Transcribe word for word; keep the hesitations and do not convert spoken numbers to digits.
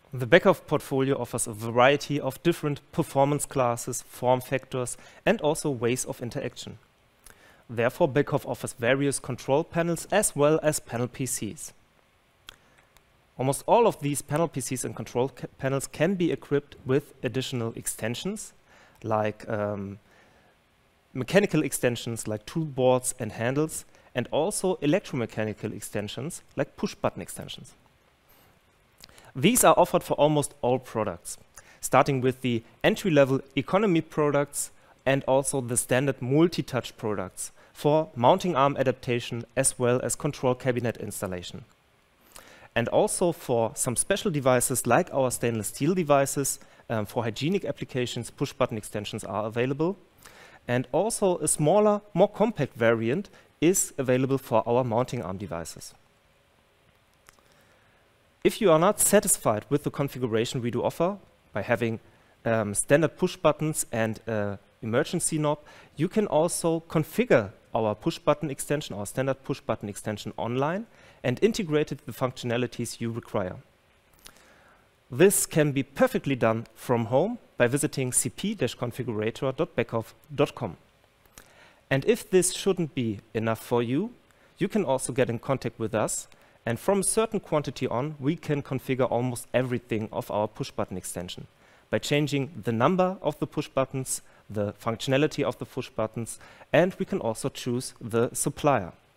The Beckhoff portfolio offers a variety of different performance classes, form factors, and also ways of interaction. Therefore, Beckhoff offers various control panels as well as panel P Cs. Almost all of these panel P Cs and control ca panels can be equipped with additional extensions, like um, mechanical extensions like toolboards and handles, and also electromechanical extensions like push-button extensions. These are offered for almost all products, starting with the entry-level economy products and also the standard multi-touch products for mounting arm adaptation as well as control cabinet installation. And also for some special devices like our stainless steel devices, um, for hygienic applications, push-button extensions are available. And also a smaller, more compact variant is available for our mounting arm devices. If you are not satisfied with the configuration we do offer by having um, standard push buttons and uh, emergency knob, you can also configure our push button extension, our standard push button extension online and integrate it with the functionalities you require. This can be perfectly done from home by visiting c p dash configurator dot beckhoff dot com. And if this shouldn't be enough for you, you can also get in contact with us. And from a certain quantity on, we can configure almost everything of our push button extension by changing the number of the push buttons, the functionality of the push buttons, and we can also choose the supplier.